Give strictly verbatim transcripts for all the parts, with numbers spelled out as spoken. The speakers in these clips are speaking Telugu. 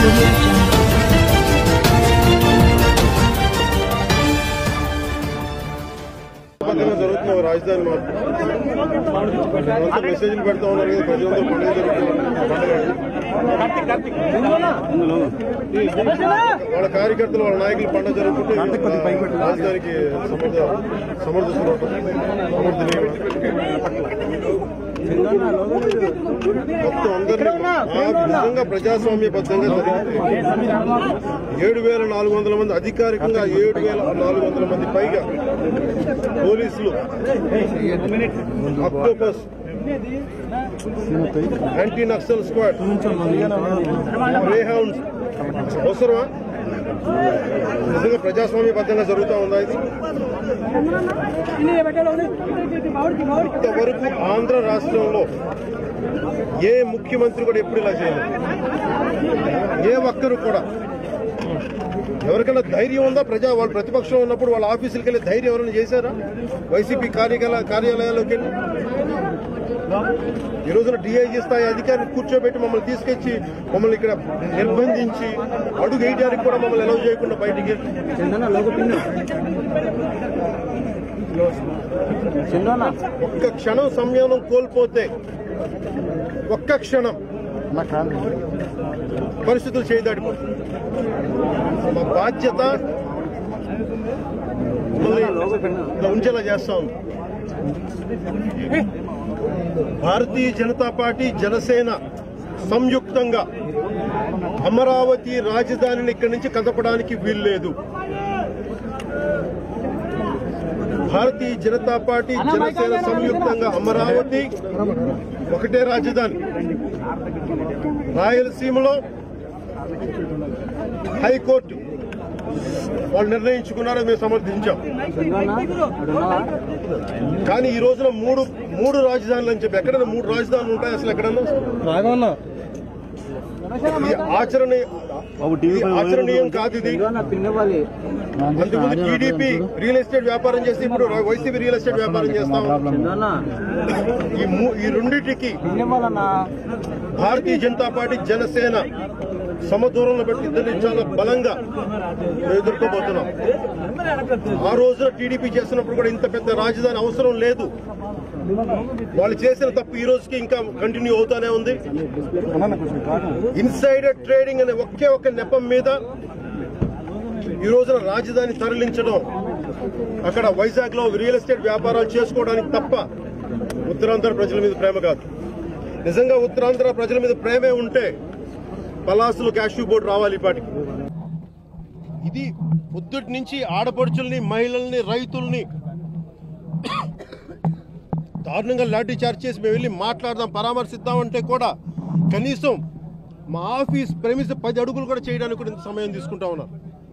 జరుగుతున్న రాజధాని మార్పు మెసేజ్లు పెడతా ఉన్నారు కదా ప్రజలందరూ పండుగ జరుగుతుంది వాళ్ళ కార్యకర్తలు వాళ్ళ నాయకులు పండుగ జరుగుతుంటే రాజధానికి సమర్థ సమర్థ సమర్థనీయం మొత్తం అందరినీ నిజంగా ప్రజాస్వామ్యబద్ధంగా జరిగింది. ఏడు వేల నాలుగు వందల మంది అధికారికంగా ఏడు వేల నాలుగు వందల మంది పైగా పోలీసులు octopus anti Naxal squad greyhounds అవసరమా? నిజంగా ప్రజాస్వామ్యబద్ధంగా జరుగుతూ ఉందా ఇది? ఇంతవరకు ఆంధ్ర రాష్ట్రంలో ఏ ముఖ్యమంత్రి కూడా ఎప్పుడు ఇలా చేయలేదు. ఏ ఒక్కరు కూడా ఎవరికైనా ధైర్యం ఉందా? ప్రజా వాళ్ళు ప్రతిపక్షంలో ఉన్నప్పుడు వాళ్ళ ఆఫీసులకు వెళ్ళి ధైర్యం ఎవరైనా చేశారా? వైసీపీ కార్యాలయ కార్యాలయాల్లోకి వెళ్ళి ఈ రోజున డీఐజీ స్థాయి అధికారిని కూర్చోబెట్టి మమ్మల్ని తీసుకొచ్చి మమ్మల్ని ఇక్కడ నిర్బంధించి అడుగు వేయడానికి కూడా మమ్మల్ని అలౌ చేయకుండా బయటికి ఒక్క క్షణం సంయమనం కోల్పోతే ఒక్క క్షణం పరిస్థితులు చేయదాడిపోతుంది. మా బాధ్యత ఉంచేలా చేస్తాం. భారతీయ జనతా పార్టీ జనసేన సంయుక్తంగా అమరావతి రాజధానిని ఇక్కడి నుంచి కదపడానికి వీల్లేదు. భారతీయ జనతా పార్టీ జనసేన సంయుక్తంగా అమరావతి ఒకటే రాజధాని. రాయలసీమలో హైకోర్టు వాళ్ళు నిర్ణయించుకున్నారో మేము సమర్థించాం. కానీ ఈ రోజున మూడు మూడు రాజధానులు అని చెప్పి ఎక్కడైనా మూడు రాజధానులు ఉంటాయి అసలు ఎక్కడన్నా? ఆచరణ ఆచరణీయం కాదు ఇది. అంతకుముందు టీడీపీ రియల్ ఎస్టేట్ వ్యాపారం చేసి ఇప్పుడు వైసీపీ రియల్ ఎస్టేట్ వ్యాపారం చేస్తాం. ఈ రెండింటికి భారతీయ జనతా పార్టీ జనసేన సమదూరంలో పెట్టి ఇద్దరిని చాలా బలంగా ఎదుర్కోబోతున్నాం. ఆ రోజున టీడీపీ చేస్తున్నప్పుడు కూడా ఇంత పెద్ద రాజధాని అవసరం లేదు. వాళ్ళు చేసిన తప్పు ఈ రోజుకి ఇంకా కంటిన్యూ అవుతానే ఉంది. ఇన్సైడర్ ట్రేడింగ్ అనే ఒకే ఒక్క నెపం మీద ఈ రోజున రాజధాని తరలించడం, అక్కడ వైజాగ్ లో రియల్ ఎస్టేట్ వ్యాపారాలు చేసుకోవడానికి తప్ప ఉత్తరాంధ్ర ప్రజల మీద ప్రేమ కాదు. నిజంగా ఉత్తరాంధ్ర ప్రజల మీద ప్రేమే ఉంటే పలాసులు క్యాష్యూ బోర్డు రావాలి ఈ పాటికి. ఇది పొద్దుటి నుంచి ఆడపడుచుల్ని, మహిళల్ని, రైతుల్ని దారుణంగా లాఠీ చార్జ్ చేసి మేము వెళ్ళి మాట్లాడదాం, పరామర్శిద్దామంటే కూడా కనీసం మా ఆఫీస్ ప్రెమిస్ పది అడుగులు కూడా చేయడానికి కూడా ఇంత సమయం తీసుకుంటా ఉన్నారు.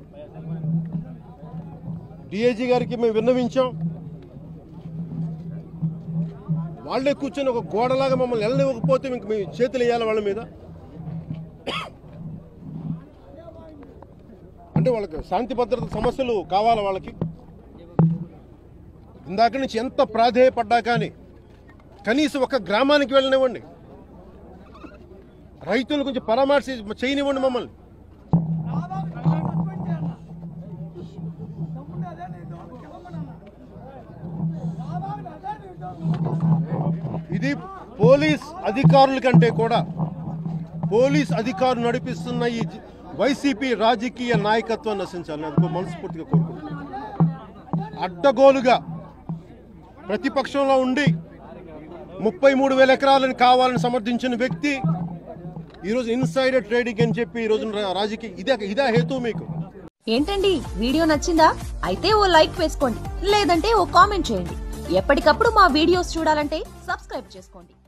డిఐజీ గారికి మేము విన్నవించాం. వాళ్లే కూర్చొని ఒక గోడలాగా మమ్మల్ని వెళ్ళనివ్వకపోతే ఇంక మేము చేతులు వేయాలి వాళ్ళ మీద. అంటే వాళ్ళకి శాంతి భద్రత సమస్యలు కావాలా వాళ్ళకి? ఇందాక నుంచి ఎంత ప్రాధేయపడ్డా కానీ కనీసం ఒక గ్రామానికి వెళ్ళనివ్వండి, రైతులు కొంచెం పరామర్శ చేయనివ్వండి మమ్మల్ని. ఇది పోలీస్ అధికారుల కంటే కూడా పోలీస్ అధికారులు నడిపిస్తున్న ఈ వైసీపీ రాజకీయ నాయకత్వం నశించాలని అది మనస్ఫూర్తిగా కోరుకుంటున్నాను. అడ్డగోలుగా ప్రతిపక్షంలో ఉండి ముప్పై మూడు వేల ఎకరాలను కావాలని సమర్థించిన వ్యక్తి ఈరోజు ఇన్సైడర్ ట్రేడింగ్ అని చెప్పి ఈ రోజు రాజకీయ ఇదే ఇదే హేతు మీకు. ఏంటండి వీడియో నచ్చిందా? అయితే ఓ లైక్ వేసుకోండి, లేదంటే ఓ కామెంట్ చేయండి. ఎప్పటికప్పుడు మా వీడియోస్ చూడాలంటే సబ్స్క్రైబ్ చేసుకోండి.